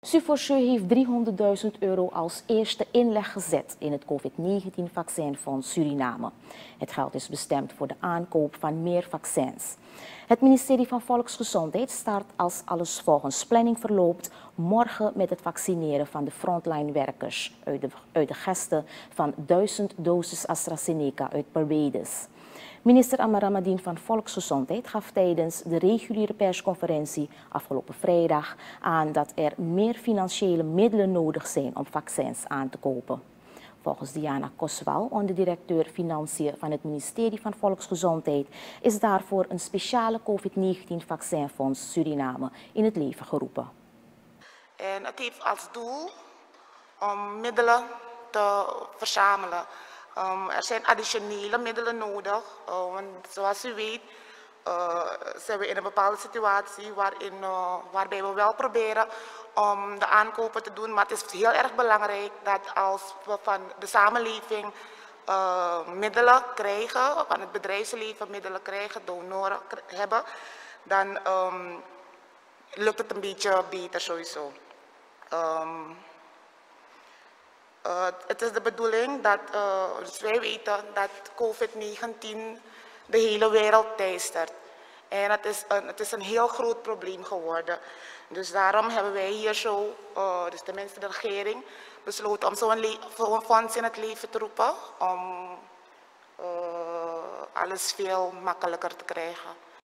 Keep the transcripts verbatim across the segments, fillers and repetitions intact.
Suforsu heeft driehonderdduizend euro als eerste inleg gezet in het COVID negentien vaccinfonds Suriname. Het geld is bestemd voor de aankoop van meer vaccins. Het ministerie van Volksgezondheid start, als alles volgens planning verloopt, morgen met het vaccineren van de frontline-werkers uit de, uit de gesten van duizend doses AstraZeneca uit Barbados. Minister Amaramadien van Volksgezondheid gaf tijdens de reguliere persconferentie afgelopen vrijdag aan dat er meer financiële middelen nodig zijn om vaccins aan te kopen. Volgens Diana Koswal, onderdirecteur Financiën van het ministerie van Volksgezondheid, is daarvoor een speciale COVID negentien vaccinfonds Suriname in het leven geroepen. En het heeft als doel om middelen te verzamelen. Um, er zijn additionele middelen nodig, uh, want zoals u weet uh, zijn we in een bepaalde situatie waarin, uh, waarbij we wel proberen om de aankopen te doen, maar het is heel erg belangrijk dat als we van de samenleving uh, middelen krijgen, van het bedrijfsleven middelen krijgen, donoren hebben, dan um, lukt het een beetje beter sowieso. Um, Uh, het is de bedoeling dat, uh, dus wij weten dat COVID negentien de hele wereld teistert. En het is, een, het is een heel groot probleem geworden. Dus daarom hebben wij hier zo, uh, dus tenminste de regering, besloten om zo'n zo fonds in het leven te roepen. Om uh, alles veel makkelijker te krijgen.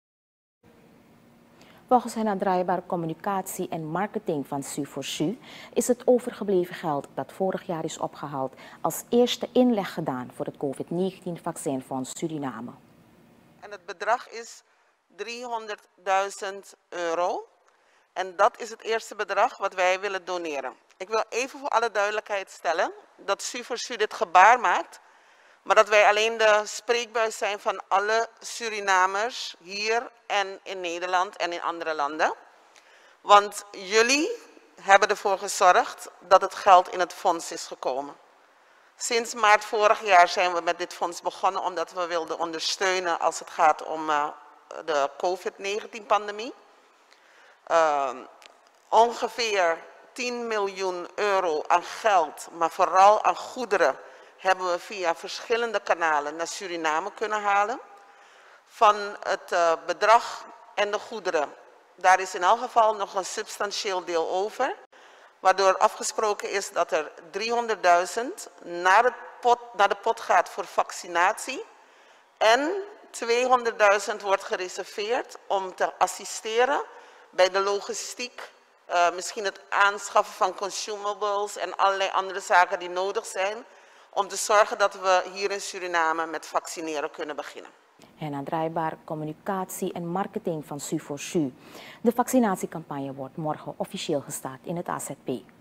Volgens hen draaibaar communicatie en marketing van Suforsu is het overgebleven geld dat vorig jaar is opgehaald als eerste inleg gedaan voor het COVID negentien vaccinfonds Suriname. En het bedrag is driehonderdduizend euro. En dat is het eerste bedrag wat wij willen doneren. Ik wil even voor alle duidelijkheid stellen dat Suforsu dit gebaar maakt, maar dat wij alleen de spreekbuis zijn van alle Surinamers hier en in Nederland en in andere landen. Want jullie hebben ervoor gezorgd dat het geld in het fonds is gekomen. Sinds maart vorig jaar zijn we met dit fonds begonnen omdat we wilden ondersteunen als het gaat om uh, de COVID negentien pandemie. Uh, ongeveer tien miljoen euro aan geld, maar vooral aan goederen, hebben we via verschillende kanalen naar Suriname kunnen halen. Van het uh, bedrag en de goederen, daar is in elk geval nog een substantieel deel over. Waardoor afgesproken is dat er driehonderdduizend naar, naar de pot gaat voor vaccinatie. En tweehonderdduizend wordt gereserveerd om te assisteren bij de logistiek. Uh, misschien het aanschaffen van consumables en allerlei andere zaken die nodig zijn. Om te zorgen dat we hier in Suriname met vaccineren kunnen beginnen. En aan draaibaar communicatie en marketing van Suforsu. De vaccinatiecampagne wordt morgen officieel gestart in het A Z P.